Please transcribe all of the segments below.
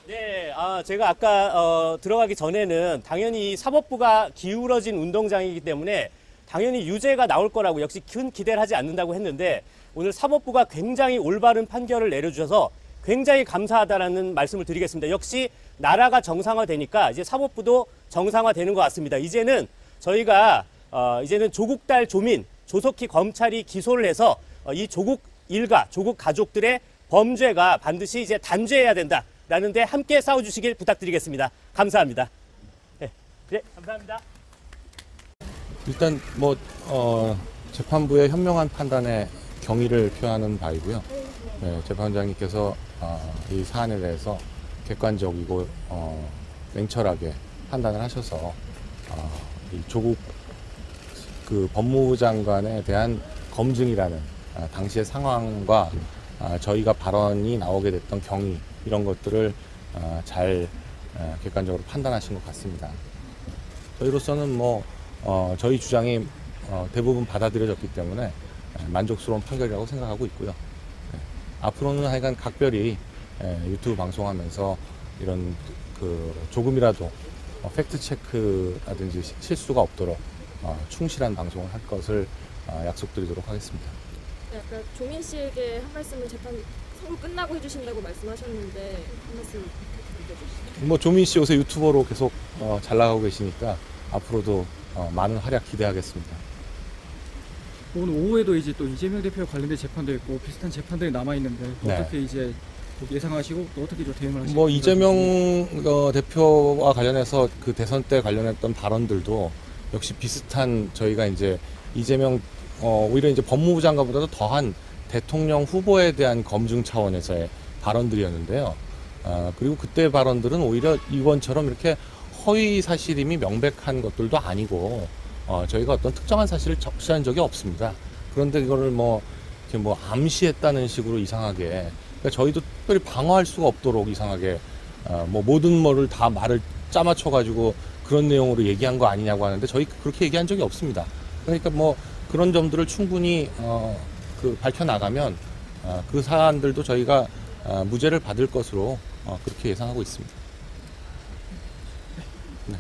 네, 제가 아까 들어가기 전에는 당연히 이 사법부가 기울어진 운동장이기 때문에 당연히 유죄가 나올 거라고 역시 큰 기대를 하지 않는다고 했는데 오늘 사법부가 굉장히 올바른 판결을 내려주셔서 굉장히 감사하다라는 말씀을 드리겠습니다. 역시 나라가 정상화되니까 이제 사법부도 정상화되는 것 같습니다. 이제는 저희가 이제는 조국 딸 조민 조속히 검찰이 기소를 해서 이 조국 일가, 조국 가족들의 범죄가 반드시 이제 단죄해야 된다라는 데 함께 싸워주시길 부탁드리겠습니다. 감사합니다. 네, 감사합니다. 일단 재판부의 현명한 판단에 경의를 표하는 바이고요. 네, 재판장님께서 이 사안에 대해서 객관적이고 냉철하게 판단을 하셔서 이 조국 그 법무부 장관에 대한 검증이라는 당시의 상황과 저희가 발언이 나오게 됐던 경위 이런 것들을 잘 객관적으로 판단하신 것 같습니다. 저희로서는 저희 주장이 대부분 받아들여졌기 때문에 만족스러운 판결이라고 생각하고 있고요. 네. 앞으로는 하여간 각별히 유튜브 방송하면서 이런 조금이라도 팩트 체크라든지 실수가 없도록 충실한 방송을 할 것을 약속드리도록 하겠습니다. 네, 아까 조민 씨에게 한 말씀을 재판 선고 끝나고 해주신다고 말씀하셨는데 한 말씀 해주시죠. 조민 씨 요새 유튜버로 계속 잘 나가고 계시니까 앞으로도 많은 활약 기대하겠습니다. 오늘 오후에도 이제 또 이재명 대표와 관련된 재판도 있고 비슷한 재판들이 남아 있는데 네. 어떻게 이제 예상하시고 또 어떻게 좀 대응을 하시고 이재명 대표와 관련해서 그 대선 때 관련했던 발언들도 역시 비슷한 저희가 이제 이재명 오히려 이제 법무부 장관보다도 더한 대통령 후보에 대한 검증 차원에서의 발언들이었는데요. 그리고 그때 발언들은 오히려 이번처럼 이렇게 허위 사실임이 명백한 것들도 아니고 저희가 어떤 특정한 사실을 적시한 적이 없습니다. 그런데 이거를 이렇게 암시했다는 식으로 이상하게 그러니까 저희도 특별히 방어할 수가 없도록 이상하게 모든 거를 다 말을 짜맞춰 가지고 그런 내용으로 얘기한 거 아니냐고 하는데 저희 그렇게 얘기한 적이 없습니다. 그러니까 그런 점들을 충분히 밝혀 나가면 그 사안들도 저희가 무죄를 받을 것으로 그렇게 예상하고 있습니다. 네.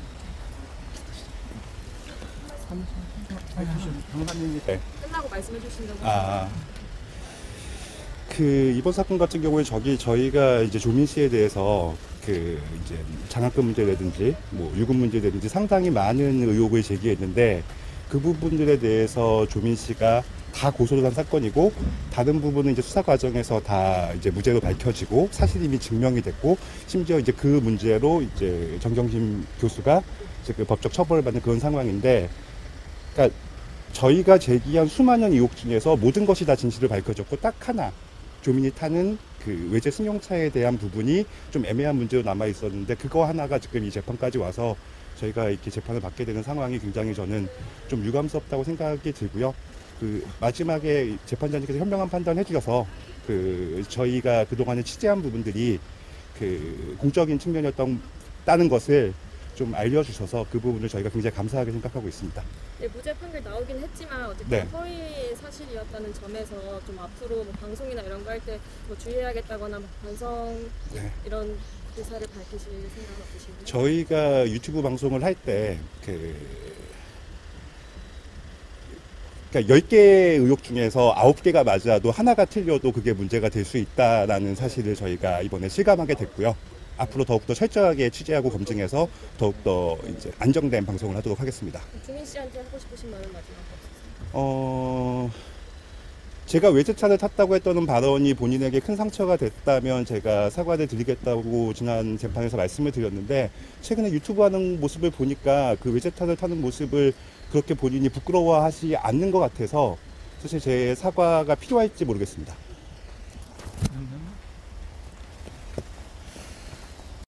네. 끝나고 말씀해 주신다고. 이번 사건 같은 경우에 저희가 이제 조민 씨에 대해서 이제 장학금 문제라든지 유급 문제라든지 상당히 많은 의혹을 제기했는데 그 부분들에 대해서 조민 씨가 다 고소를 한 사건이고 다른 부분은 이제 수사 과정에서 다 이제 무죄로 밝혀지고 사실임이 증명이 됐고 심지어 이제 그 문제로 이제 정경심 교수가 이제 그 법적 처벌을 받는 그런 상황인데 그러니까 저희가 제기한 수많은 의혹 중에서 모든 것이 다 진실을 밝혀졌고 딱 하나 조민이 타는 그 외제 승용차에 대한 부분이 좀 애매한 문제로 남아 있었는데 그거 하나가 지금 이 재판까지 와서 저희가 이렇게 재판을 받게 되는 상황이 굉장히 저는 좀 유감스럽다고 생각이 들고요. 마지막에 재판장님께서 현명한 판단을 해주셔서 저희가 그동안에 취재한 부분들이 공적인 측면이었다는 것을 좀 알려주셔서 그 부분을 저희가 굉장히 감사하게 생각하고 있습니다. 네, 무죄 판결 나오긴 했지만 어쨌든 네. 허위 사실이었다는 점에서 좀 앞으로 방송이나 이런 거 할 때 주의해야겠다거나 반성 이런 의사를 밝히실 생각은 없으신가요? 저희가 유튜브 방송을 할 때 그러니까 10개의 의혹 중에서 9개가 맞아도 하나가 틀려도 그게 문제가 될 수 있다라는 사실을 저희가 이번에 실감하게 됐고요. 앞으로 더욱더 철저하게 취재하고 검증해서 더욱더 이제 안정된 방송을 하도록 하겠습니다. 조민 씨한테 하고 싶으신 말은 마지막으로 없으세요? 제가 외제차를 탔다고 했던 발언이 본인에게 큰 상처가 됐다면 제가 사과를 드리겠다고 지난 재판에서 말씀을 드렸는데 최근에 유튜브 하는 모습을 보니까 그 외제차를 타는 모습을 그렇게 본인이 부끄러워하지 않는 것 같아서 사실 제 사과가 필요할지 모르겠습니다.